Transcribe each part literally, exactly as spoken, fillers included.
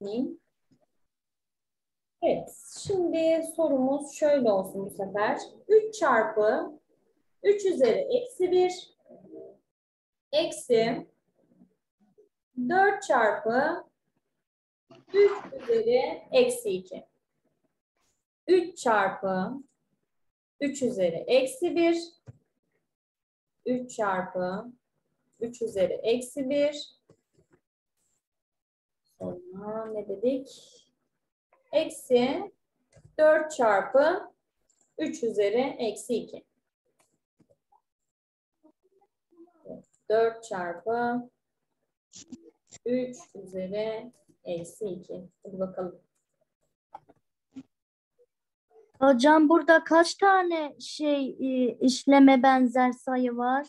Evet, şimdi sorumuz şöyle olsun bu sefer. üç çarpı üç üzeri eksi bir eksi dört çarpı üç üzeri eksi iki. üç çarpı üç üzeri eksi bir. üç çarpı üç üzeri eksi bir. Sonra ne dedik? Eksi dört çarpı üç üzeri eksi iki. dört çarpı üç üzeri eksi iki. Hadi bakalım. Hocam burada kaç tane şey e, işleme benzer sayı var?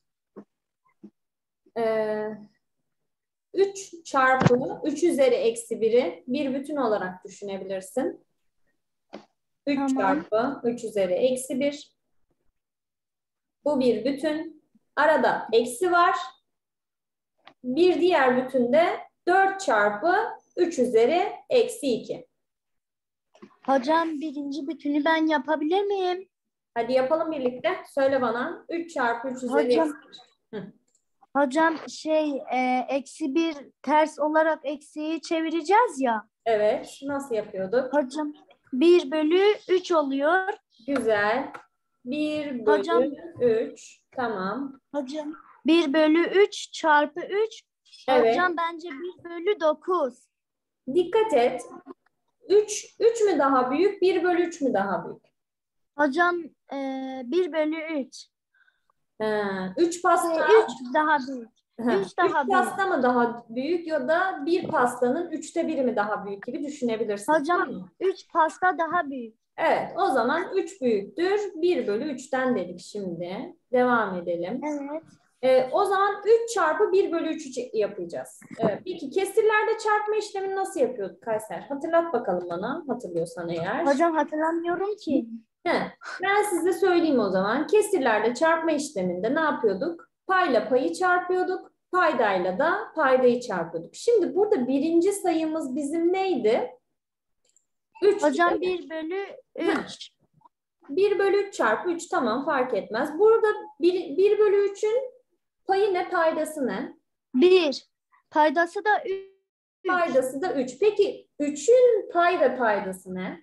Ee, üç çarpı üç üzeri eksi biri bir bütün olarak düşünebilirsin. üç Tamam. çarpı üç üzeri eksi bir. Bu bir bütün. Arada eksi var. Bir diğer bütünde dört çarpı üç üzeri eksi iki. Hocam birinci bütünü ben yapabilir miyim? Hadi yapalım birlikte. Söyle bana. üç çarpı üç üzeri Hocam, eksi bir. Hı. hocam şey e, eksi bir ters olarak eksiği çevireceğiz ya. Evet. Nasıl yapıyorduk? Hocam bir bölü üç oluyor. Güzel. bir Hocam, bölü üç. Tamam. hocam bir bölü üç çarpı üç. Evet. Hocam bence bir bölü dokuz. Dikkat et. üç, üç mü daha büyük, bir bölü üç mü daha büyük? Hocam e, bir bölü üç. Ha, üç pasta, üç daha büyük. üç üç daha büyük. pasta mı daha büyük ya da bir pastanın üçte biri mi daha büyük gibi düşünebilirsin. Hocam Tamam mı? üç pasta daha büyük. Evet, o zaman üç büyüktür. bir bölü üçten dedik şimdi. Devam edelim. Evet. Ee, o zaman üç çarpı bir bölü üç yapacağız. Ee, peki kesirlerde çarpma işlemini nasıl yapıyorduk Kayser? Hatırlat bakalım bana, hatırlıyorsan eğer. Hocam hatırlamıyorum ki. He, ben size söyleyeyim o zaman. Kesirlerde çarpma işleminde ne yapıyorduk? Payla payı çarpıyorduk. Paydayla da paydayı çarpıyorduk. Şimdi burada birinci sayımız bizim neydi? üç. Hocam bir bölü üç. bir bölü üç çarpı üç, tamam, fark etmez. Burada bir, bir bölü üçün payı ne, paydası ne? bir. Paydası da üç. Paydası da üç. Peki üçün pay ve paydası ne?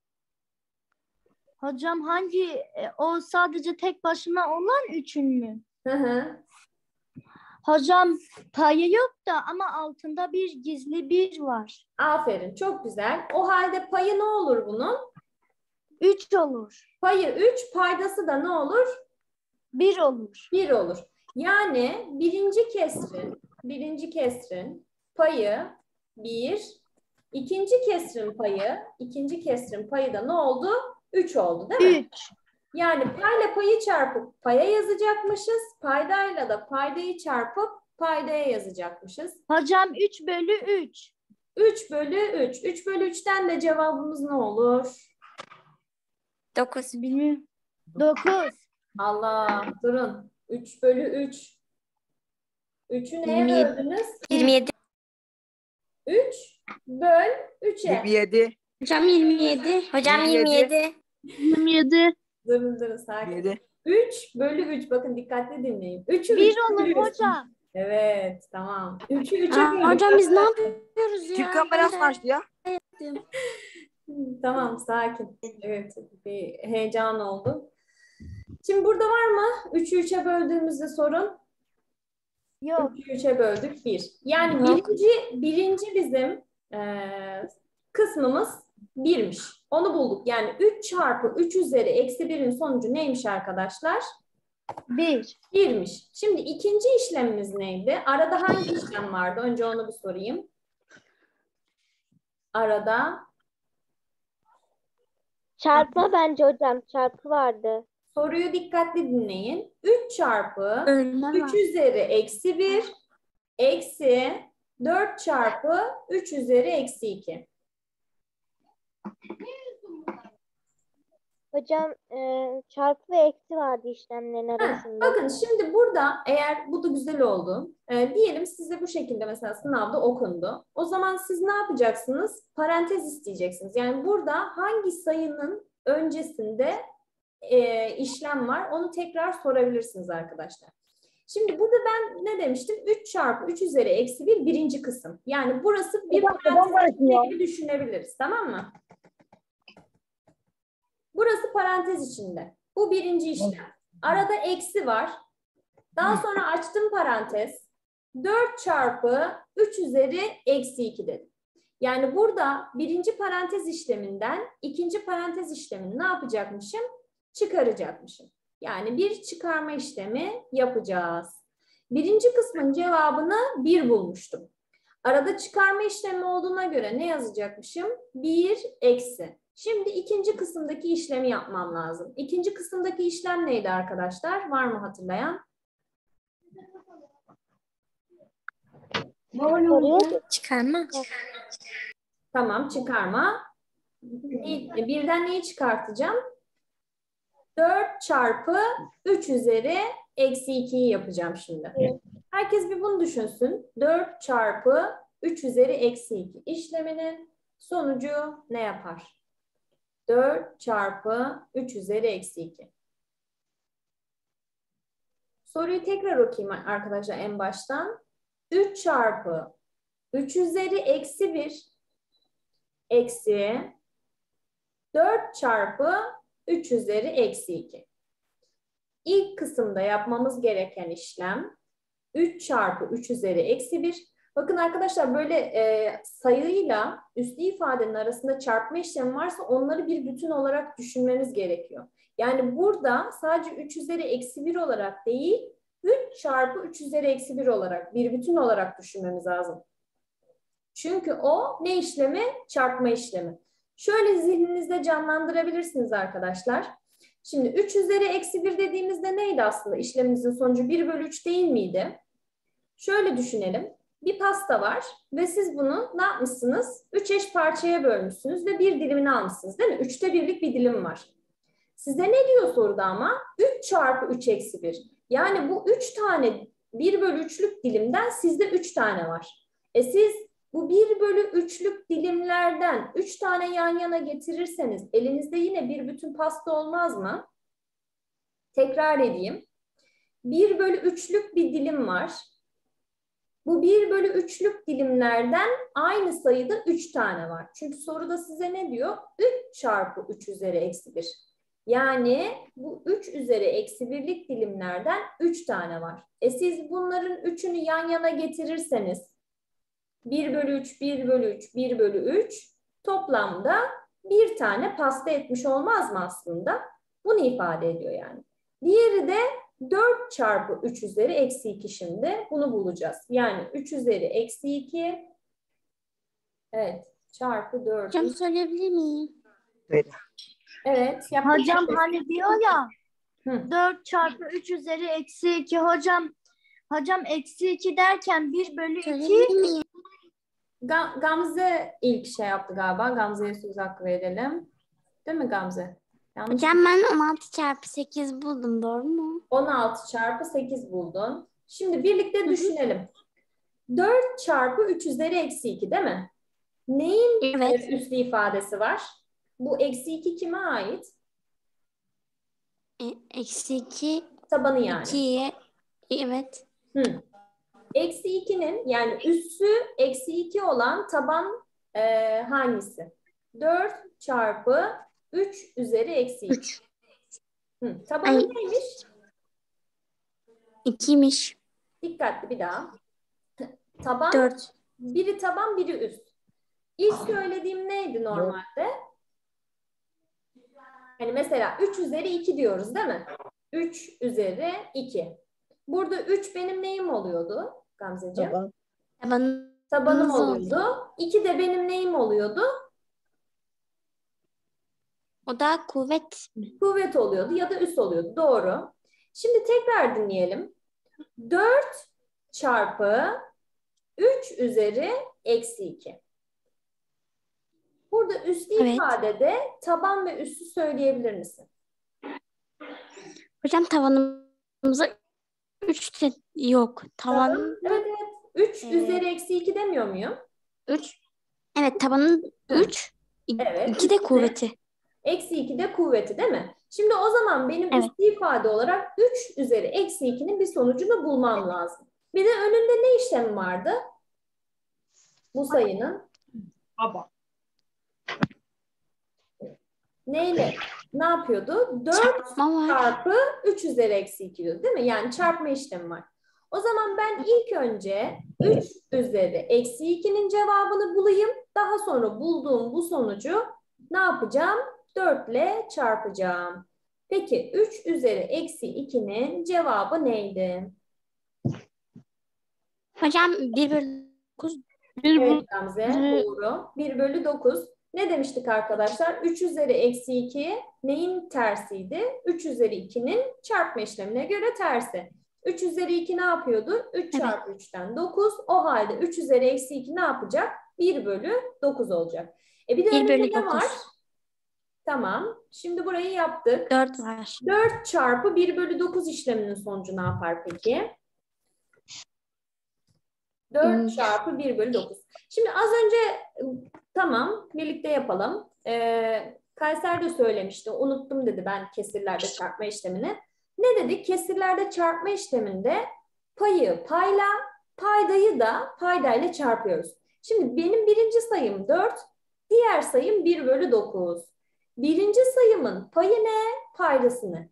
Hocam hangi e, o sadece tek başına olan üçün mü? Hı hı. Hocam payı yok da ama altında bir gizli bir var. Aferin, çok güzel. O halde payı ne olur bunun? üç olur. Payı üç, paydası da ne olur? bir olur. bir olur. Yani birinci kesrin, birinci kesrin payı bir, ikinci kesrin payı, ikinci kesrin payı da ne oldu? üç oldu, değil mi? üç. Yani payla payı çarpıp paya yazacakmışız. Paydayla da paydayı çarpıp paydaya yazacakmışız. Hocam üç bölü üç. üç bölü üç. üç bölü üçten de cevabımız ne olur? dokuz. Bilmiyorum. dokuz. Allah, durun. üç bölü üç. üçü neye yirmi yedi. böldünüz? yirmi yedi. üç böl üçe. yirmi yedi. Hocam yirmi yedi. Hocam yirmi yedi. yirmi yedi. Durun durun sakin. yirmi yedi. üç bölü üç. Bakın dikkatli dinleyin. üçü bir üçe olur bölüyorsun. hocam. Evet, tamam. üçü üçe Aa, bölüyoruz. hocam biz ne yapıyoruz ya? Kim kamerası açtı ya? Tamam, sakin. Evet, bir heyecan oldu. Şimdi burada var mı? üçü üçe böldüğümüzde sorun. Yok. üçü üçe böldük bir. Yani Yok. birinci, birinci bizim e, kısmımız birmiş. Onu bulduk. Yani üç çarpı üç üzeri eksi birin sonucu neymiş arkadaşlar? bir. birmiş. Şimdi ikinci işlemimiz neydi? Arada hangi işlem vardı? Önce onu bir sorayım. Arada Çarpma bence hocam. Çarpı vardı. soruyu dikkatli dinleyin. üç çarpı Ölme üç var. üzeri eksi bir eksi dört çarpı üç üzeri eksi iki. Hocam e, çarpı ve eksi vardı işlemlerin Heh, arasında. bakın şimdi burada eğer bu da güzel oldu. Ee, diyelim size bu şekilde mesela sınavda okundu. O zaman siz ne yapacaksınız? Parantez isteyeceksiniz. Yani burada hangi sayının öncesinde e, işlem var onu tekrar sorabilirsiniz arkadaşlar. Şimdi burada ben ne demiştim? üç çarpı üç üzeri eksi bir birinci kısım. Yani burası bir parantez içinde gibi düşünebiliriz. Tamam mı? Burası parantez içinde. Bu birinci işlem. Arada eksi var. Daha sonra açtım parantez. dört çarpı üç üzeri eksi iki dedim. Yani burada birinci parantez işleminden ikinci parantez işlemini ne yapacakmışım? Çıkaracakmışım. Yani bir çıkarma işlemi yapacağız. Birinci kısmın cevabını bir bulmuştum. Arada çıkarma işlemi olduğuna göre ne yazacakmışım? bir eksi. Şimdi ikinci kısımdaki işlemi yapmam lazım. İkinci kısımdaki işlem neydi arkadaşlar? Var mı hatırlayan? Soruyor. Çıkarma. Tamam, çıkarma. Ne- Birden neyi çıkartacağım? dört çarpı üç üzeri eksi ikiyi yapacağım şimdi. Herkes bir bunu düşünsün. dört çarpı üç üzeri eksi iki işleminin sonucu ne yapar? dört çarpı üç üzeri eksi iki. Soruyu tekrar okuyayım arkadaşlar en baştan. üç çarpı üç üzeri eksi bir eksi dört çarpı üç üzeri eksi iki. İlk kısımda yapmamız gereken işlem üç çarpı üç üzeri eksi bir. Bakın arkadaşlar böyle e, sayıyla üslü ifadenin arasında çarpma işlemi varsa onları bir bütün olarak düşünmeniz gerekiyor. Yani burada sadece üç üzeri eksi bir olarak değil, üç çarpı üç üzeri eksi bir olarak bir bütün olarak düşünmemiz lazım. Çünkü o ne işlemi? Çarpma işlemi. Şöyle zihninizde canlandırabilirsiniz arkadaşlar. Şimdi üç üzeri eksi bir dediğimizde neydi aslında? İşlemimizin sonucu bir bölü üç değil miydi? Şöyle düşünelim. Bir pasta var ve siz bunu ne yapmışsınız? üç eş parçaya bölmüşsünüz ve bir dilimini almışsınız değil mi? üçte birlik bir dilim var. Size ne diyor soruda ama? üç çarpı üç eksi bir. Yani bu üç tane bir bölü üçlük dilimden sizde üç tane var. E siz bu bir bölü üçlük dilimlerden üç tane yan yana getirirseniz elinizde yine bir bütün pasta olmaz mı? Tekrar edeyim. bir bölü üçlük bir dilim var. Bu bir bölü üçlük dilimlerden aynı sayıda üç tane var. Çünkü soruda size ne diyor? üç çarpı üç üzeri eksi bir. Yani bu üç üzeri eksi birlik dilimlerden üç tane var. E siz bunların üçünü yan yana getirirseniz bir bölü üç, bir bölü üç, bir bölü üç toplamda bir tane pasta etmiş olmaz mı aslında? Bunu ifade ediyor yani. Diğeri de dört çarpı üç üzeri eksi iki şimdi. Bunu bulacağız. Yani üç üzeri eksi iki evet çarpı dört. Hocam söyleyebilir miyim? Evet. Hocam hani diyor ya Hı. dört çarpı üç üzeri eksi iki. Hocam hocam eksi iki derken bir bölü iki. Söyleyebilir miyim? Ga- Gamze ilk şey yaptı galiba. Gamze'ye söz hakkı verelim. Değil mi Gamze? Yanlış Hocam mı? ben on altı çarpı sekiz buldum. Doğru mu? on altı çarpı sekiz buldun. Şimdi birlikte düşünelim. dört çarpı üç üzeri eksi iki değil mi? Neyin Evet. e, üslü ifadesi var? Bu eksi iki kime ait? E, eksi iki. Tabanı yani. ikiye. Evet. Hı. Eksi ikinin yani üssü eksi iki olan taban e, hangisi? dört çarpı üç üzeri eksi iki. üç. Hı. Tabanı Ay. neymiş? ikiymiş. Dikkatli bir daha. Taban, dört. biri taban, biri üst. İlk söylediğim neydi normalde? Yani mesela üç üzeri iki diyoruz değil mi? üç üzeri iki. Burada üç benim neyim oluyordu Gamzeciğim? Tamam. Tabanımız Tabanım oldu. oluyordu. iki de benim neyim oluyordu? O da kuvvet mi? Kuvvet oluyordu ya da üs oluyordu. Doğru. Şimdi tekrar dinleyelim. dört çarpı üç üzeri eksi iki. Burada üslü Evet. ifadede taban ve üssü söyleyebilir misin? Hocam tavanımıza üç de yok. Tavan Evet evet. üç Evet. üzeri eksi iki demiyor muyum? üç. Evet, tavanın Hı. üç. Evet, iki de üstü de- kuvveti. Eksi iki de kuvveti değil mi? Şimdi o zaman benim Evet. üslü ifade olarak üç üzeri eksi ikinin bir sonucunu bulmam lazım. Bir de önünde ne işlemi vardı? Bu sayının Baba. neyle ne yapıyordu? dört Çarpma var. çarpı üç üzeri eksi iki diyor değil mi? Yani çarpma işlemi var. O zaman ben ilk önce üç üzeri eksi ikinin cevabını bulayım. Daha sonra bulduğum bu sonucu ne yapacağım? dört ile çarpacağım. Peki üç üzeri eksi ikinin cevabı neydi? Hocam bir bölü dokuz. Evet Gamze, doğru. bir bölü dokuz. Ne demiştik arkadaşlar? üç üzeri eksi iki neyin tersiydi? üç üzeri ikinin çarpma işlemine göre tersi. üç üzeri iki ne yapıyordu? üç çarpı üçten dokuz. O halde üç üzeri eksi iki ne yapacak? bir bölü dokuz olacak. E bir de bir önünde bölü ne dokuz. var? Tamam. Şimdi burayı yaptık. dört var. dört çarpı bir bölü dokuz işleminin sonucu ne yapar peki? dört Hmm. çarpı bir bölü dokuz. Şimdi az önce tamam birlikte yapalım. Ee, Kayser de söylemişti. Unuttum dedi ben kesirlerde çarpma işlemini. Ne dedik? Kesirlerde çarpma işleminde payı payla, paydayı da paydayla çarpıyoruz. Şimdi benim birinci sayım dört, diğer sayım bir bölü dokuz. Birinci sayımın payı ne? Paydası ne?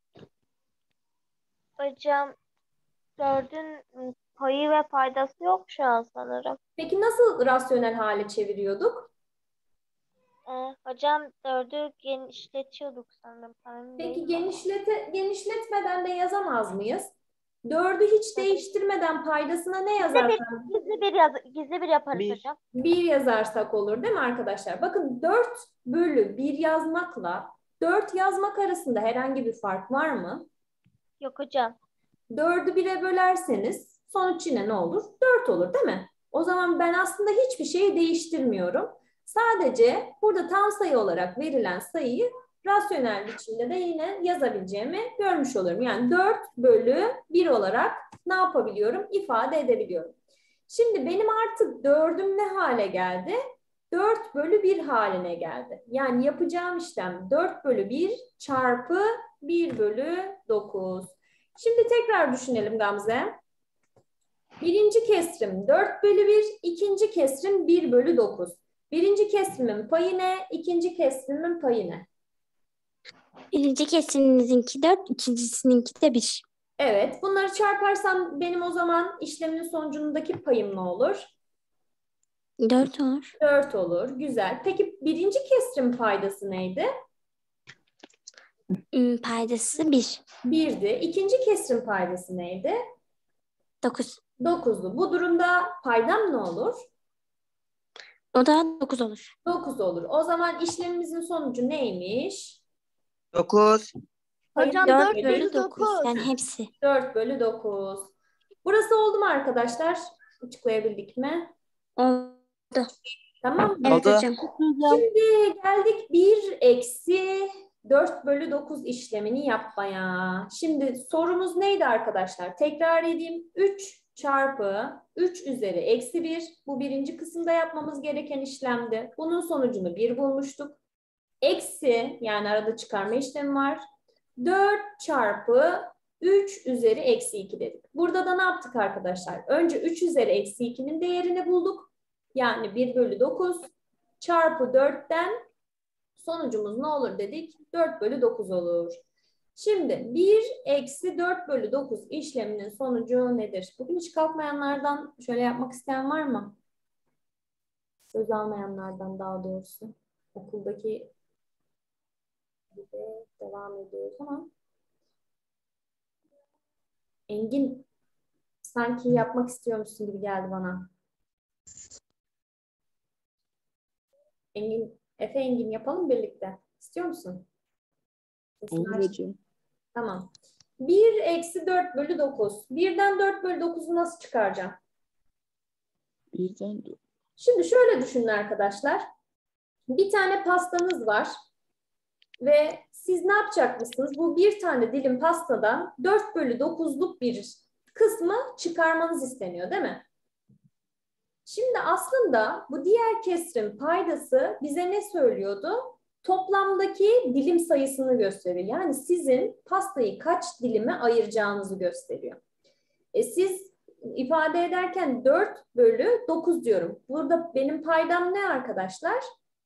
Hocam dördün payı ve paydası yok şu an sanırım. Peki nasıl rasyonel hale çeviriyorduk? Ee, hocam dördü genişletiyorduk sanırım. Tamam Peki değil. genişlete, genişletmeden de yazamaz mıyız? Dördü hiç değiştirmeden paydasına ne yazarsak? Gizli bir yaz gizli bir yaparız Bir. hocam. bir yazarsak olur değil mi arkadaşlar? Bakın dört bölü bir yazmakla dört yazmak arasında herhangi bir fark var mı? Yok hocam. dördü bire bölerseniz sonuç yine ne olur? dört olur değil mi? O zaman ben aslında hiçbir şeyi değiştirmiyorum. Sadece burada tam sayı olarak verilen sayıyı rasyonel biçimde de yine yazabileceğimi görmüş olurum. Yani dört bölü bir olarak ne yapabiliyorum? İfade edebiliyorum. Şimdi benim artık dördüm ne hale geldi? dört bölü bir haline geldi. Yani yapacağım işlem dört bölü bir çarpı bir bölü dokuz. Şimdi tekrar düşünelim Gamze. Birinci kesrim dört bölü bir, ikinci kesrim bir bölü dokuz. Birinci kesrimin payı ne? İkinci kesrimin payı ne? Birinci kesirinizinki dört, ikincisininki de bir. Evet, bunları çarparsam benim o zaman işlemin sonucundaki payım ne olur? dört olur. dört olur. Güzel. Peki birinci kesrim paydası neydi? Hmm, paydası bir. birdi. İkinci kesrim paydası neydi? dokuz. dokuzdu. Bu durumda paydam ne olur? O da dokuz olur. dokuz olur. O zaman işlemimizin sonucu neymiş? dokuz. Hocam Payı dört dört bölü bölü dokuz. dokuz. Yani hepsi. dört bölü dokuz. Burası oldu mu arkadaşlar? Açıklayabildik mi? Oldu. Tamam mı? Evet Oldu. hocam. Şimdi geldik bir eksi dört bölü dokuz işlemini yapmaya. Şimdi sorumuz neydi arkadaşlar? Tekrar edeyim. üç çarpı üç üzeri eksi bir. Bu birinci kısımda yapmamız gereken işlemdi. Bunun sonucunu bir bulmuştuk. Eksi yani arada çıkarma işlemi var. dört çarpı üç üzeri eksi iki dedik. Burada da ne yaptık arkadaşlar? Önce üç üzeri eksi ikinin değerini bulduk. Yani bir bölü dokuz çarpı dörtten sonucumuz ne olur dedik? dört bölü dokuz olur. Şimdi bir eksi dört bölü dokuz işleminin sonucu nedir? Bugün hiç kalkmayanlardan şöyle yapmak isteyen var mı? Söz almayanlardan daha doğrusu. Okuldaki gibi devam ediyoruz ama Engin sanki yapmak istiyormuşsun gibi geldi bana. Engin, Efe Engin yapalım birlikte. İstiyor musun? Sesini Olur aç. hocam. Tamam. bir eksi dört bölü dokuz. birden dört bölü dokuzu nasıl çıkaracağım? Birden Şimdi şöyle düşünün arkadaşlar. Bir tane pastanız var ve siz ne yapacakmışsınız? Bu bir tane dilim pastadan dört bölü dokuzluk bir kısmı çıkarmanız isteniyor, değil mi? Şimdi aslında bu diğer kesrin paydası bize ne söylüyordu? Toplamdaki dilim sayısını gösteriyor. Yani sizin pastayı kaç dilime ayıracağınızı gösteriyor. E siz ifade ederken dört bölü dokuz diyorum. Burada benim paydam ne arkadaşlar?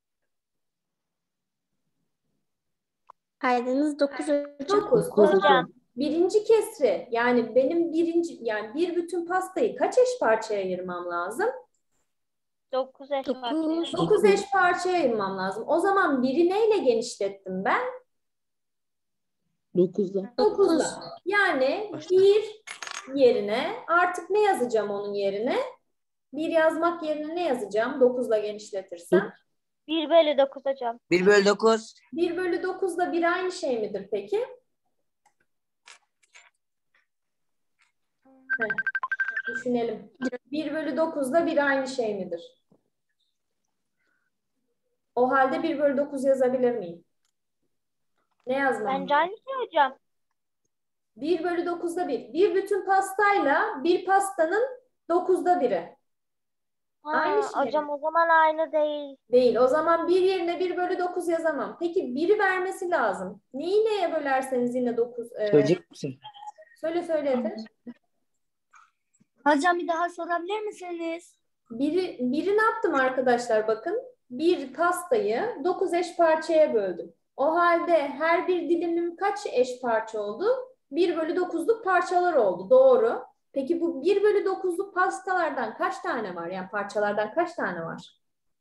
Paydanız dokuz hocam. dokuz. O zaman birinci kesri, yani benim birinci, yani bir bütün pastayı kaç eş parçaya ayırmam lazım? dokuz eş Dokuz. parçaya. dokuz eş parçaya ayırmam lazım. O zaman biri neyle genişlettim ben? Dokuzla. dokuzla. Yani bir yerine artık ne yazacağım onun yerine? bir yazmak yerine ne yazacağım? dokuzla genişletirsem. bir bölü dokuz hocam. bir bölü dokuz. bir bölü dokuzla bir aynı şey midir peki? Heh, düşünelim. bir bölü dokuzla bir aynı şey midir? O halde bir bölü dokuz yazabilir miyim? Ne yazmam? Bence aynı şey hocam. bir bölü dokuzda bir. Bir bütün pastayla bir pastanın dokuzda biri. Ha, Aynı şey. hocam o zaman aynı değil. Değil. O zaman bir yerine bir bölü dokuz yazamam. Peki biri vermesi lazım. Neyi neye bölerseniz yine dokuz. E, Söyleyecek misin? söyle söyle Efe. Hocam bir daha sorabilir misiniz? Biri, biri ne yaptım arkadaşlar bakın. Bir pastayı dokuz eş parçaya böldüm. O halde her bir dilimim kaç eş parça oldu? bir bölü dokuzluk parçalar oldu. Doğru. Peki bu bir bölü dokuzluk pastalardan kaç tane var? Yani parçalardan kaç tane var?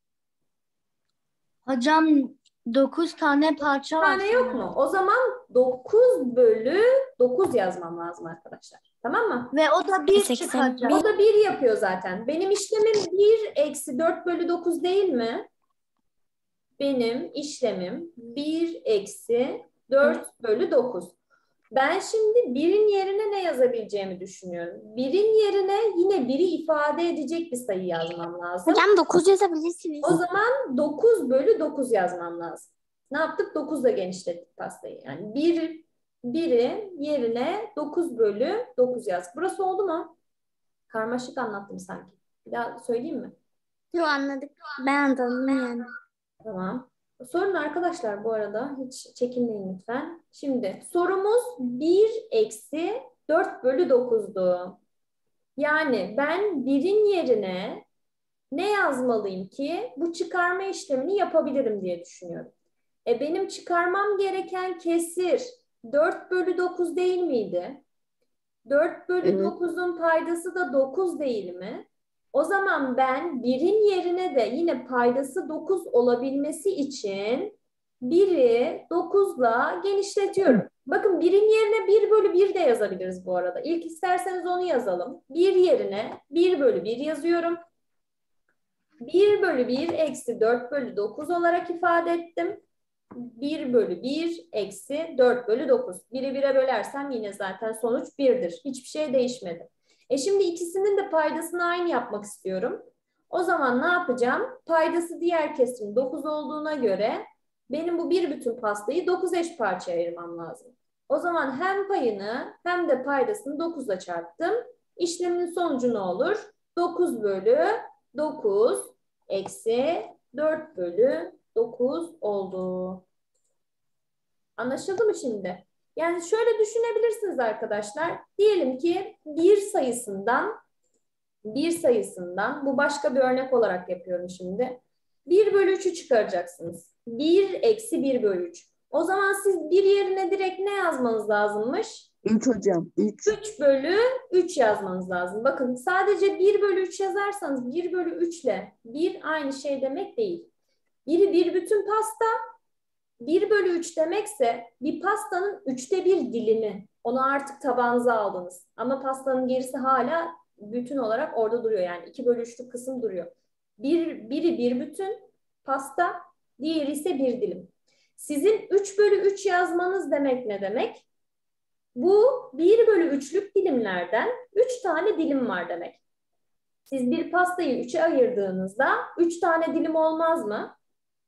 Hocam dokuz tane parça Bir var. tane yok mu? O zaman dokuz bölü dokuz yazmam lazım arkadaşlar. Tamam mı? Ve o da bir seksen çıkacak. O da bir yapıyor zaten. Benim işlemim bir eksi dört bölü dokuz değil mi? Benim işlemim bir eksi dört bölü dokuz. Ben şimdi birin yerine ne yazabileceğimi düşünüyorum. Birin yerine yine biri ifade edecek bir sayı yazmam lazım. Hocam dokuz yazabilirsiniz. O zaman dokuz bölü dokuz yazmam lazım. Ne yaptık? dokuzla genişlettik pastayı. Yani bir, biri yerine dokuz bölü dokuz yaz. Burası oldu mu? Karmaşık anlattım sanki. Bir daha söyleyeyim mi? Yok, anladık. Ben anladım yani. Tamam. Sorun arkadaşlar bu arada. Hiç çekinmeyin lütfen. Şimdi sorumuz bir eksi dört bölü dokuzdu. Yani ben birin yerine ne yazmalıyım ki bu çıkarma işlemini yapabilirim diye düşünüyorum. E benim çıkarmam gereken kesir dört bölü dokuz değil miydi? dört bölü Evet. dokuzun paydası da dokuz değil mi? O zaman ben birin yerine de yine paydası dokuz olabilmesi için biri dokuzla genişletiyorum. Bakın birin yerine bir bölü bir de yazabiliriz bu arada. İlk isterseniz onu yazalım. bir yerine bir bölü bir yazıyorum. bir bölü bir eksi dört bölü dokuz olarak ifade ettim. bir bölü bir eksi dört bölü dokuz. biri bire bölersem yine zaten sonuç birdir. Hiçbir şey değişmedi. E şimdi ikisinin de paydasını aynı yapmak istiyorum. O zaman ne yapacağım? Paydası diğer kesimin dokuz olduğuna göre benim bu bir bütün pastayı dokuz eş parçaya ayırmam lazım. O zaman hem payını hem de paydasını dokuzla çarptım. İşlemin sonucu ne olur? dokuz bölü dokuz eksi dört bölü dokuz oldu. Anlaşıldı mı şimdi? Yani şöyle düşünebilirsiniz arkadaşlar. Diyelim ki bir sayısından bir sayısından bu başka bir örnek olarak yapıyorum şimdi. bir bölü üçü çıkaracaksınız. bir eksi bir bölü üç. O zaman siz bir yerine direkt ne yazmanız lazımmış? Üç hocam. Üç. üç bölü üç yazmanız lazım. Bakın sadece bir bölü üç yazarsanız bir bölü üç ile bir aynı şey demek değil. Biri bir bütün pasta, bir bölü üç demekse bir pastanın üçte bir dilimi. Onu artık tabağınıza aldınız. Ama pastanın gerisi hala bütün olarak orada duruyor. Yani iki bölü üçlük kısım duruyor. Bir, biri bir bütün pasta, diğeri ise bir dilim. Sizin üç bölü üç yazmanız demek ne demek? Bu bir bölü üçlük dilimlerden üç tane dilim var demek. Siz bir pastayı üçe ayırdığınızda üç tane dilim olmaz mı?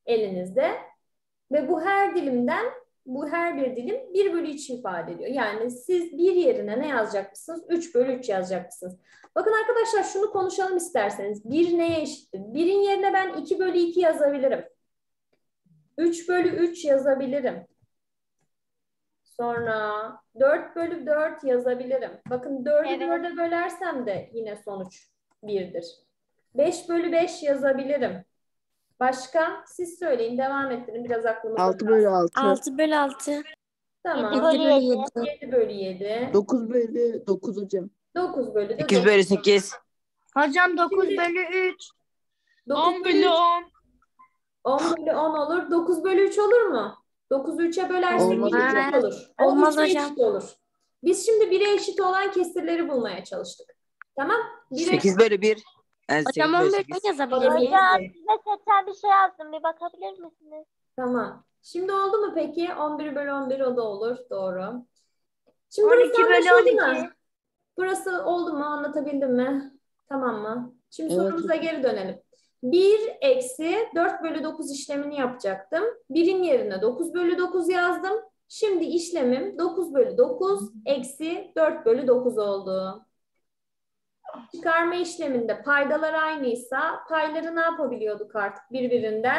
elinizde. Ve bu her dilimden, bu her bir dilim bir bölü üç ifade ediyor. Yani siz bir yerine ne yazacakmışsınız? üç bölü üç yazacakmışsınız. Bakın arkadaşlar şunu konuşalım isterseniz. bir neye eşittir? birin yerine ben iki bölü iki yazabilirim. üç bölü üç yazabilirim. Sonra dört bölü dört yazabilirim. Bakın dördü Evet. dörde bölersem de yine sonuç birdir. beş bölü beş yazabilirim. Başka? Siz söyleyin, devam ettirin. Biraz aklımda altı bölü altı. altı bölü altı. Tamam. Yedi bölü yedi. yedi. yedi bölü yedi. dokuz bölü dokuz hocam. dokuz bölü de sekiz dokuz. bölü sekiz. Hocam dokuz Şimdi- bölü üç. dokuz bölü üç. on bölü on olur. dokuz bölü üç olur mu? dokuzu üçe bölersek Olmaz yirmi üç hocam. olur. Ama Olmaz üçe hocam. eşit olur. Biz şimdi bire eşit olan kesirleri bulmaya çalıştık. Tamam? Bire sekiz bölü bir. Yani Hocam sekiz bölü on bölü sekiz. on yazabilir Hocam- miyim? Hocam size seçen bir şey yazdım. Bir bakabilir misiniz? Tamam. Şimdi oldu mu peki? on bir bölü on bir o da olur. Doğru. Şimdi on burası iki bölü anlaşıldı on iki. mı? Burası oldu mu? Anlatabildim mi? Tamam mı? Şimdi Evet sorumuza hocam. geri dönelim. bir eksi dört bölü dokuz işlemini yapacaktım. birin yerine dokuz bölü dokuz yazdım. Şimdi işlemim dokuz bölü dokuz eksi dört bölü dokuz oldu. Çıkarma işleminde paydalar aynıysa payları ne yapabiliyorduk artık birbirinden?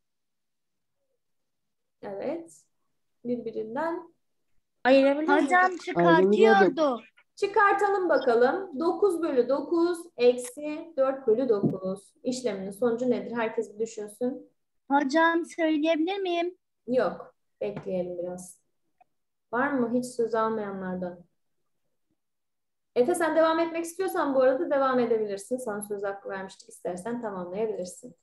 Evet. Birbirinden Ayırabilir miyim? Hocam çıkartıyordu. çıkartalım bakalım. dokuz bölü dokuz eksi dört bölü dokuz. İşleminin sonucu nedir? Herkes bir düşünsün. Hocam söyleyebilir miyim? Yok. Bekleyelim biraz. Var mı hiç söz almayanlardan? Efe sen devam etmek istiyorsan bu arada devam edebilirsin. Sana söz hakkı vermiştik. İstersen tamamlayabilirsin.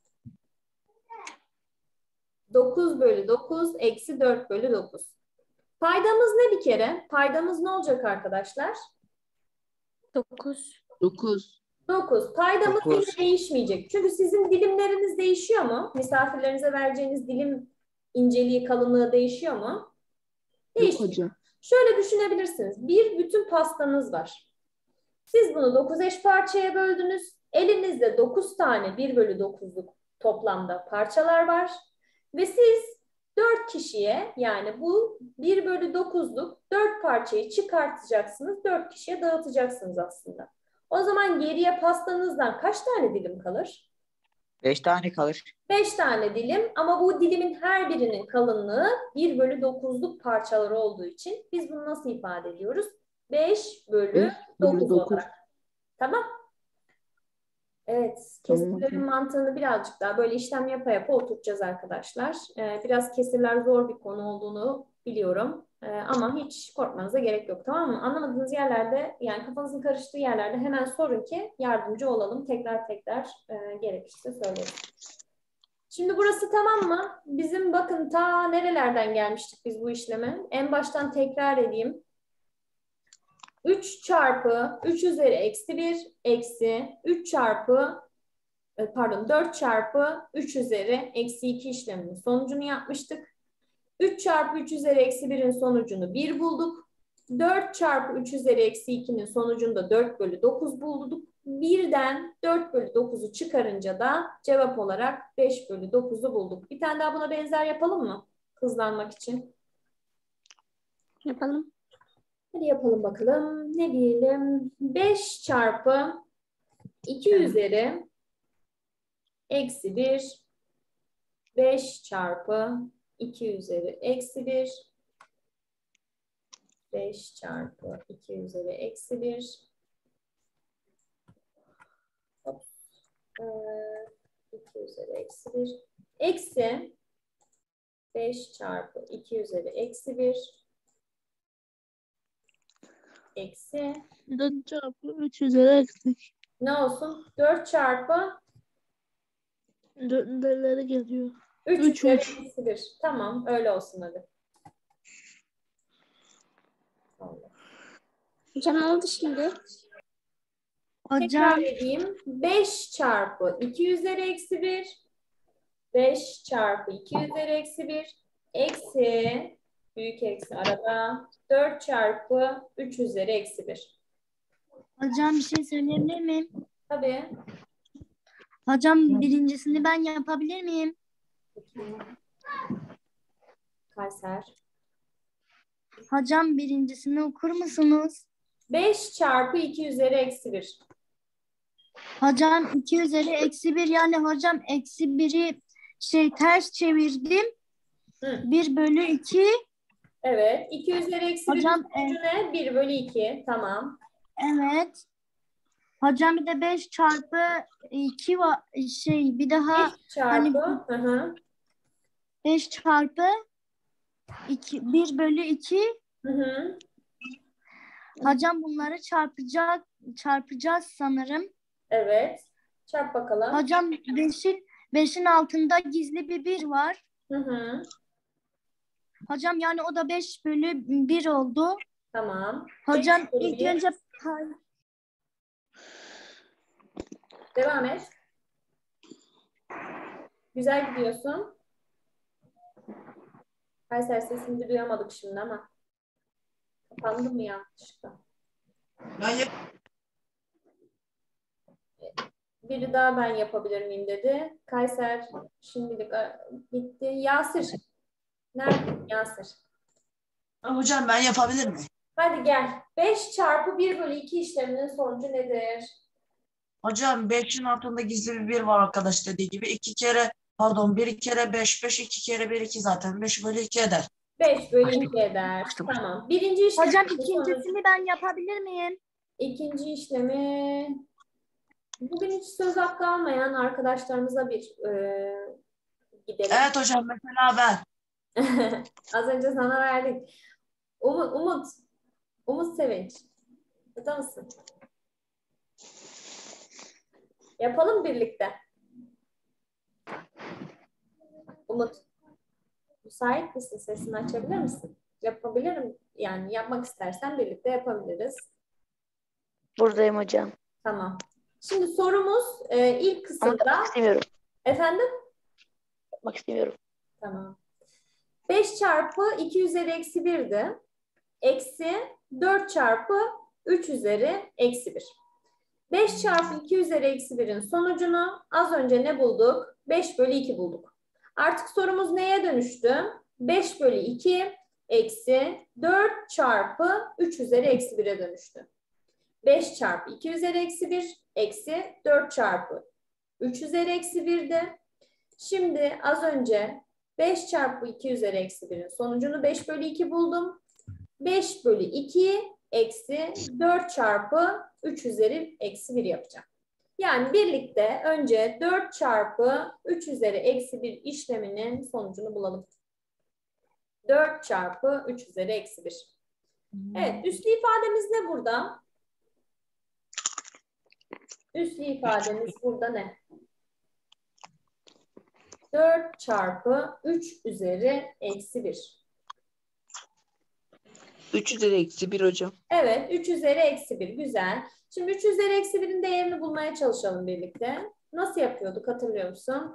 dokuz bölü dokuz eksi dört bölü dokuz. Paydamız ne bir kere? Paydamız ne olacak arkadaşlar? dokuz. dokuz. dokuz. Paydamız Dokuz. yine değişmeyecek. Çünkü sizin dilimleriniz değişiyor mu? Misafirlerinize vereceğiniz dilim inceliği, kalınlığı değişiyor mu? Yok Değişmiyor. hocam. Şöyle düşünebilirsiniz. Bir bütün pastanız var. Siz bunu dokuz eş parçaya böldünüz. Elinizde dokuz tane bir bölü dokuzluk toplamda parçalar var. Ve siz dört kişiye yani bu bir bölü dokuzluk dört parçayı çıkartacaksınız. dört kişiye dağıtacaksınız aslında. O zaman geriye pastanızdan kaç tane dilim kalır? beş tane kalır. beş tane dilim ama bu dilimin her birinin kalınlığı bir bölü dokuzluk parçalar olduğu için biz bunu nasıl ifade ediyoruz? beş bölü beş bölü dokuz dokuz. olarak. Tamam. Evet, Tamam. kesirlerin mantığını birazcık daha böyle işlem yapa yapa oturtacağız arkadaşlar. Ee, biraz kesirler zor bir konu olduğunu biliyorum. Ee, ama hiç korkmanıza gerek yok, tamam mı? Anlamadığınız yerlerde, yani kafanızın karıştığı yerlerde hemen sorun ki yardımcı olalım. Tekrar tekrar e, gerekirse söyleriz. Şimdi burası tamam mı? Bizim bakın ta nerelerden gelmiştik biz bu işleme? En baştan tekrar edeyim. üç çarpı üç üzeri eksi bir eksi üç çarpı e, pardon dört çarpı üç üzeri eksi iki işleminin sonucunu yapmıştık. üç çarpı üç üzeri eksi birin sonucunu bir bulduk. dört çarpı üç üzeri eksi ikinin sonucunu da dört bölü dokuz bulduk. birden dört bölü dokuzu çıkarınca da cevap olarak beş bölü dokuzu bulduk. Bir tane daha buna benzer yapalım mı? Hızlanmak için. Yapalım. Hadi yapalım bakalım. Ne diyelim? beş çarpı iki üzeri eksi bir. beş çarpı iki üzeri eksi bir. beş çarpı iki üzeri eksi bir. Hop. Ee, iki üzeri eksi bir. Eksi beş çarpı iki üzeri eksi bir. Eksi dört çarpı üç üzeri eksi. ne olsun? dört çarpı dört nereleri geliyor? üç Üç, üzeri üç. eksi bir. Tamam öyle olsun hadi. Allah. Hocam ne oldu şimdi? Tekrar Hocam edeyim. beş çarpı iki üzeri eksi bir. beş çarpı iki üzeri eksi bir. Eksi büyük eksi arada dört çarpı üç üzeri eksi bir. hocam bir şey söyleyebilir miyim? Tabii. Hocam birincisini ben yapabilir miyim? Kayser. Hocam birincisini okur musunuz? beş çarpı iki üzeri eksi bir. Hocam iki üzeri eksi bir, yani hocam eksi biri şey ters çevirdim. Hı. bir bölü iki. Evet. iki üzeri eksi bir Hocam sonucu ne? bir bölü iki. Tamam. evet. Hocam bir de beş çarpı iki var, şey bir daha beş çarpı. Hı hı. beş çarpı iki, bir bölü iki. Hı hı. Hocam bunları çarpacak çarpacağız sanırım. Evet. Çarp bakalım. Hocam beşin beşin altında gizli bir bir var. Hı hı. Hocam yani o da beş bölü bir oldu. Tamam. Hocam beş bölü ilk bir. önce pay- Devam et. Güzel gidiyorsun. Kayser sesini duyamadık şimdi ama. Kapandı mı yanlışlıkla? Ben yap Biri daha ben yapabilir miyim dedi. Kayser şimdilik a- gitti. Yasir. Nerede Yasir? hocam ben yapabilir miyim? Hadi gel. beş çarpı bir bölü iki işleminin sonucu nedir? Hocam beşin altında gizli bir bir var arkadaş dediği gibi. iki kere pardon bir kere beş, beş iki kere bir iki zaten. beş bölü iki eder. beş bölü iki eder. Tamam. Birinci işlemin Hocam sonucu. ikincisini ben yapabilir miyim? İkinci işlemi bugün hiç söz hakkı almayan arkadaşlarımıza bir e, gidelim. Evet hocam mesela ben. Az önce sana verdik. Umut, Umut, Umut Sevinç. Burada mısın? Yapalım birlikte. Umut, müsait misin? Sesini açabilir misin? Yapabilirim. Yani yapmak istersen birlikte yapabiliriz. Buradayım hocam. Tamam. Şimdi sorumuz e, ilk Ama kısımda. yapmak istemiyorum. Efendim? Yapmak istemiyorum. Tamam. beş çarpı iki üzeri eksi bir'di. Eksi dört çarpı üç üzeri eksi bir. beş çarpı iki üzeri eksi bir'in sonucunu az önce ne bulduk? beş bölü iki bulduk. Artık sorumuz neye dönüştü? beş bölü iki eksi dört çarpı üç üzeri eksi bir'e dönüştü. beş çarpı iki üzeri eksi bir eksi dört çarpı üç üzeri eksi bir'di. Şimdi az önce beş çarpı iki üzeri eksi bir'in sonucunu beş bölü iki buldum. beş bölü iki eksi dört çarpı üç üzeri eksi bir yapacağım. Yani birlikte önce dört çarpı üç üzeri eksi bir işleminin sonucunu bulalım. dört çarpı üç üzeri eksi bir. Evet, üslü ifademiz ne burada? Üslü ifademiz burada ne? dört çarpı üç üzeri eksi bir. üç üzeri eksi bir hocam. Evet, üç üzeri eksi bir. Güzel. Şimdi üç üzeri eksi bir'in değerini bulmaya çalışalım birlikte. Nasıl yapıyorduk hatırlıyor musun?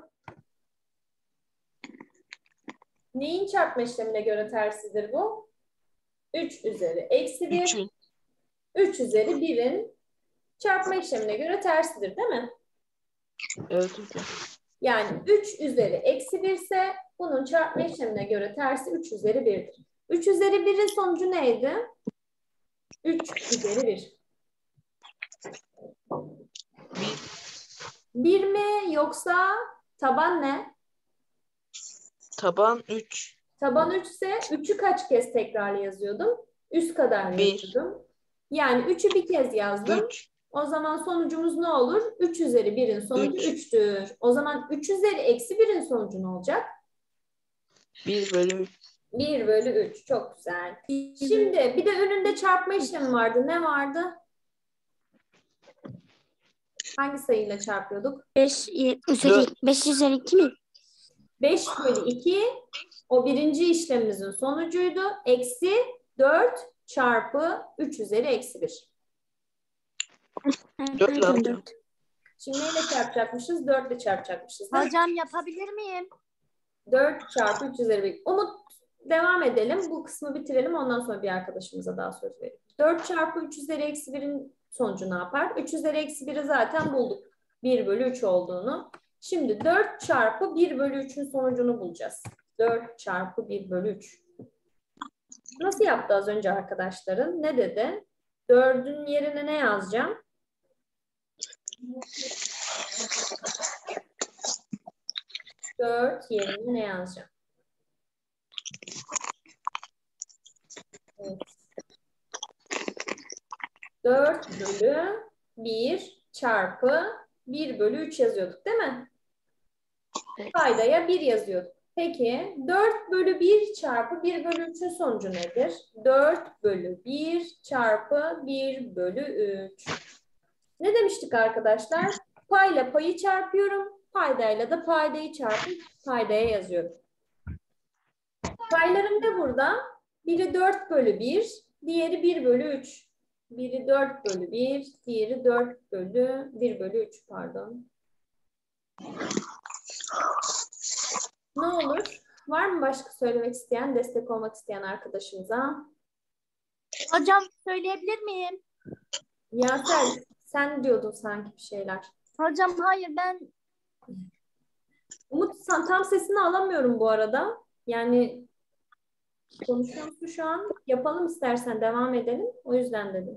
Neyin çarpma işlemine göre tersizdir bu? üç üzeri eksi bir. üçün. üç üzeri bir'in çarpma işlemine göre tersidir değil mi? Evet hocam. Yani üç üzeri eksi bir ise bunun çarpma işlemine göre tersi üç üzeri bir'dir. üç üzeri bir'in sonucu neydi? üç üzeri bir. bir mi yoksa taban ne? Taban üç. Taban üç ise üçü kaç kez tekrar yazıyordum? Üst kadar Bir. yazıyordum. Yani üçü bir kez yazdım. üç. O zaman sonucumuz ne olur? üç üzeri bir'in sonucu Üç. üç'tür. O zaman üç üzeri eksi bir'in sonucu ne olacak? bir bölü üç. bir bölü üç. Çok güzel. Şimdi bir de önünde çarpma işlemi vardı. Ne vardı? Hangi sayıyla çarpıyorduk? beş üzeri beş üzeri iki mi? beş bölü iki o birinci işlemimizin sonucuydu. Eksi dört çarpı üç üzeri eksi bir. Dört Pardon, hocam. dört. Şimdi neyle çarpacakmışız? dört ile çarpacakmışız. Değil mi? Hocam yapabilir miyim? dört çarpı üç üzeri bir. Umut devam edelim. Bu kısmı bitirelim. Ondan sonra bir arkadaşımıza daha söz verelim. dört çarpı üç üzeri eksi bir'in sonucu ne yapar? üç üzeri eksi bir'i zaten bulduk. bir bölü üç olduğunu. Şimdi dört çarpı bir bölü üçün sonucunu bulacağız. dört çarpı bir bölü üç. Nasıl yaptı az önce arkadaşların? Ne dedi? dördün yerine ne yazacağım? dört yerine ne yazacağım? Evet. dört bölü bir çarpı bir bölü üç yazıyorduk değil mi? Evet. Paydaya bir yazıyorduk. Peki dört bölü bir çarpı bir bölü üçün sonucu nedir? dört bölü bir çarpı bir bölü üç. Ne demiştik arkadaşlar? Payla payı çarpıyorum. Paydayla da paydayı çarpıp paydaya yazıyorum. Paylarım ne burada? Biri dört bölü bir, diğeri bir bölü üç. Biri dört bölü bir, diğeri dört bölü bir bölü üç pardon. Ne olur? Var mı başka söylemek isteyen, destek olmak isteyen arkadaşımıza? Hocam söyleyebilir miyim? Yaser, sen diyordun sanki bir şeyler. Hocam hayır ben Umut, sen tam sesini alamıyorum bu arada. Yani konuşuyor musun şu an? Yapalım istersen, devam edelim. O yüzden dedim.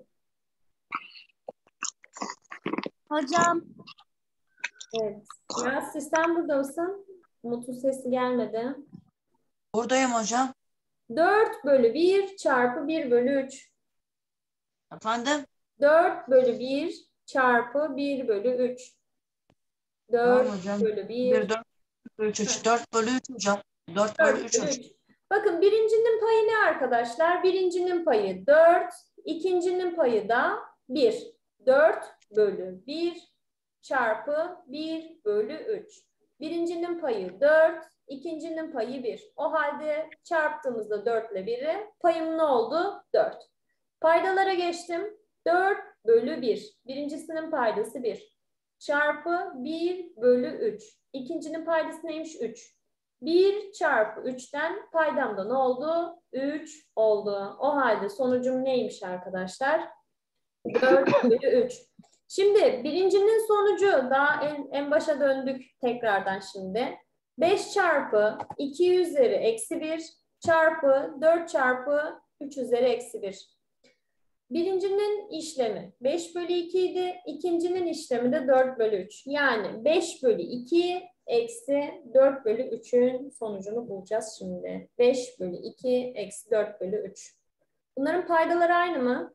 hocam Evet. Yaser, sen burada mısın? Umut'un sesi gelmedi. Buradayım hocam. dört bölü bir çarpı bir bölü üç. Efendim? dört bölü bir çarpı bir bölü üç. Tamam dört hocam. bölü bir. bir, dört bölü üç. dört bölü üç hocam. dört bölü üç dört bölü hocam. üç. Bakın birincinin payı ne arkadaşlar? Birincinin payı dört, ikincinin payı da bir. dört bölü bir çarpı bir bölü üç. Birincinin payı dört, ikincinin payı bir. O halde çarptığımızda dört ile biri payım ne oldu? dört. Paydalara geçtim. dört bölü bir. Birincisinin paydası bir. Çarpı bir bölü üç. İkincinin paydası neymiş? üç. bir çarpı üçten paydamda ne oldu? üç oldu. O halde sonucum neymiş arkadaşlar? dört bölü üç. Şimdi birincinin sonucu daha en, en başa döndük tekrardan şimdi. beş çarpı iki üzeri eksi bir çarpı dört çarpı üç üzeri eksi bir. Birincinin işlemi beş bölü iki idi. İkincinin işlemi de dört bölü üç. Yani beş bölü iki eksi dört bölü üçün sonucunu bulacağız şimdi. beş bölü iki eksi dört bölü üç. Bunların paydaları aynı mı?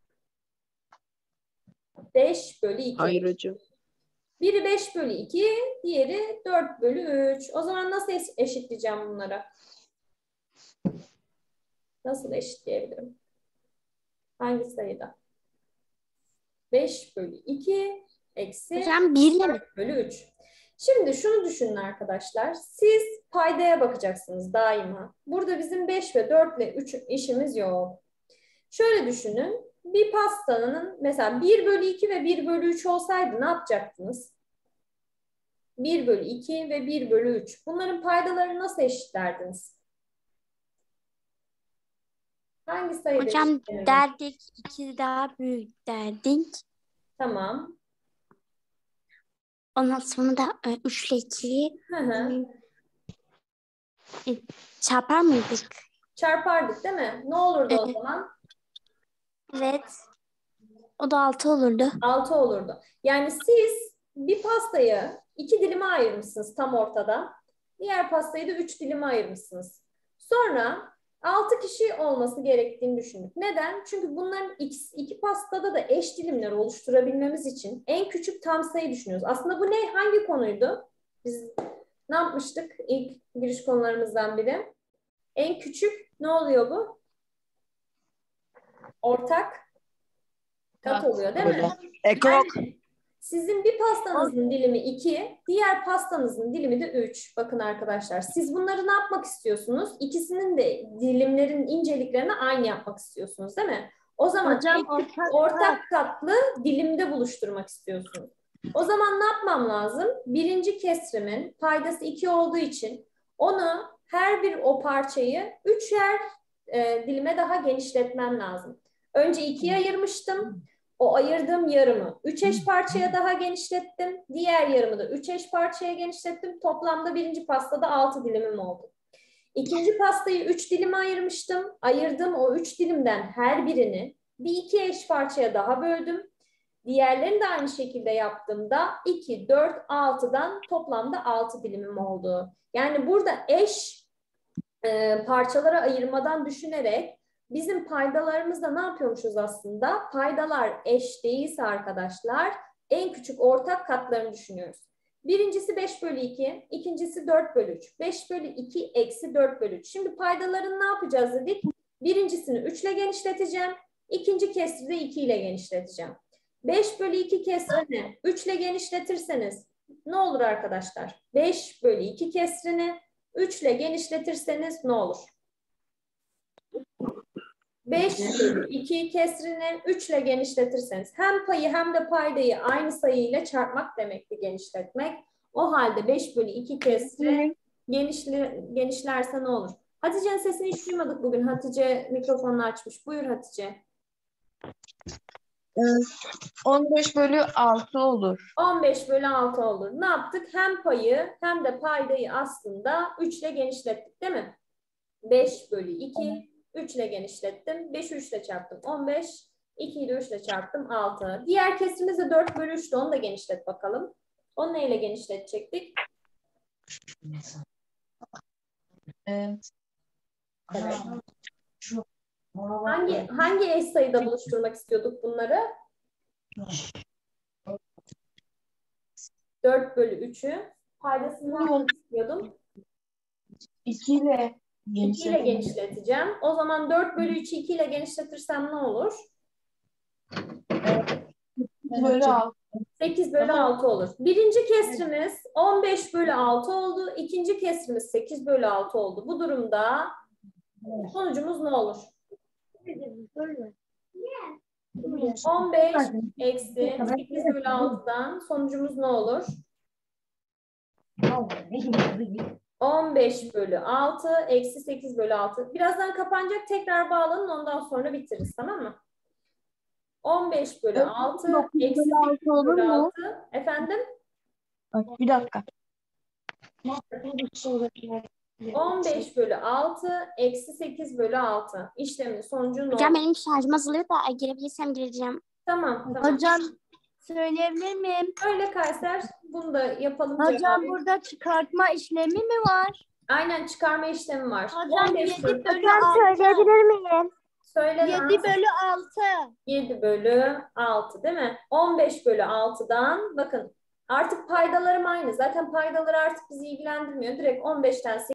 beş bölü iki. Hayır hocam. Biri beş bölü iki, diğeri dört bölü üç. O zaman nasıl eş- eşitleyeceğim bunları? Nasıl eşitleyebilirim? Hangi sayıda? beş bölü iki eksi Hocam birle mi? dört bölü üç. Şimdi şunu düşünün arkadaşlar. Siz paydaya bakacaksınız daima. Burada bizim beş ve dört ile üç işimiz yok. Şöyle düşünün. Bir pastanın mesela bir bölü iki ve bir bölü üç olsaydı ne yapacaktınız? bir bölü iki ve bir bölü üç. Bunların paydalarını nasıl eşitlerdiniz? Hangi sayıda Hocam eşitlenirdiniz? derdik iki daha büyük derdik. Tamam. Ondan sonra da e, üç ile ikiyi Hı hı. çarpar mıydık? Çarpardık değil mi? Ne olurdu o Evet. zaman? Evet. O da altı olurdu. altı olurdu. Yani siz bir pastayı iki dilime ayırmışsınız tam ortada. Diğer pastayı da üç dilime ayırmışsınız. Sonra altı kişi olması gerektiğini düşündük. Neden? Çünkü bunların iki, iki pastada da eş dilimler oluşturabilmemiz için en küçük tam sayı düşünüyoruz. Aslında bu ne? Hangi konuydu? Biz ne yapmıştık ilk giriş konularımızdan biri? En küçük ne oluyor bu? Ortak kat oluyor değil mi? Hocam. Ekrok. Sizin bir pastanızın dilimi iki, diğer pastanızın dilimi de üç. Bakın arkadaşlar, siz bunları ne yapmak istiyorsunuz? İkisinin de dilimlerin inceliklerini aynı yapmak istiyorsunuz değil mi? O zaman hocam en küçük ortak ortak katlı dilimde buluşturmak istiyorsunuz. O zaman ne yapmam lazım? Birinci kesrimin paydası iki olduğu için onu her bir o parçayı üçer e, dilime daha genişletmem lazım. Önce ikiye ayırmıştım. O ayırdığım yarımı üç eş parçaya daha genişlettim. Diğer yarımı da üç eş parçaya genişlettim. Toplamda birinci pastada altı dilimim oldu. İkinci pastayı üç dilime ayırmıştım. Ayırdığım o üç dilimden her birini bir iki eş parçaya daha böldüm. Diğerlerini de aynı şekilde yaptığımda iki, dört, altıdan toplamda altı dilimim oldu. Yani burada eş e, parçalara ayırmadan düşünerek bizim paydalarımızda ne yapıyormuşuz aslında? Paydalar eş değilse arkadaşlar en küçük ortak katlarını düşünüyoruz. Birincisi beş bölü iki, ikincisi dört bölü üç. beş bölü iki eksi dört bölü üç. Şimdi paydalarını ne yapacağız dedik? Birincisini üç ile genişleteceğim. İkinci kesri de iki ile genişleteceğim. beş bölü iki kesrini üç ile genişletirseniz ne olur arkadaşlar? beş bölü iki kesrini üç ile genişletirseniz ne olur? beş bölü iki kesrini üç ile genişletirseniz hem payı hem de paydayı aynı sayıyla çarpmak demekti genişletmek. O halde beş bölü iki kesri genişle, genişlerse ne olur? Hatice'nin sesini hiç duymadık bugün. Hatice mikrofonunu açmış. Buyur Hatice. on beş bölü altı olur. on beş bölü altı olur. Ne yaptık? Hem payı hem de paydayı aslında üç ile genişlettik değil mi? beş bölü iki, üç ile genişlettim. beşi üç ile çarptım. on beş, ikiyi de üç ile çarptım. altı. Diğer kesrimiz de dört bölü üç'tü. Onu da genişlet bakalım. Onu neyle genişletecektik? Evet. Evet. Hangi, hangi eş sayıda buluşturmak istiyorduk bunları? dört bölü üç'ü. Paydasını ne yapmak istiyordum? iki ile iki ile genişleteceğim. O zaman dört bölü üç'ü iki ile genişletirsem ne olur? bölü altı. sekiz bölü altı olur. Birinci kesrimiz on beş bölü altı oldu. İkinci kesrimiz sekiz bölü altı oldu. Bu durumda sonucumuz ne olur? on beş eksi sekiz bölü altıdan sonucumuz ne olur? on beş bölü altı eksi sekiz bölü altı. Birazdan kapanacak. Tekrar bağlanın. Ondan sonra bitiririz. Tamam mı? on beş bölü altı eksi sekiz bölü altı. Efendim? Bir dakika. on beş bölü altı eksi sekiz bölü altı. İşlemin sonucu ne Hocam olur? benim şarjım azalıyor da girebilirsem gireceğim. Tamam. tamam. Hocam söyleyebilir miyim? Öyle Kayser. Bunu da yapalım. Hocam cevabı. burada çıkartma işlemi mi var? Aynen çıkarma işlemi var. Hocam on beş yedi bölü bölü Hocam altı. söyleyebilir miyim? Söyle yedi Naz. bölü altı. yedi bölü altı değil mi? on beş bölü altıdan bakın artık paydalarım aynı. Zaten paydaları artık bizi ilgilendirmiyor. Direkt on beşten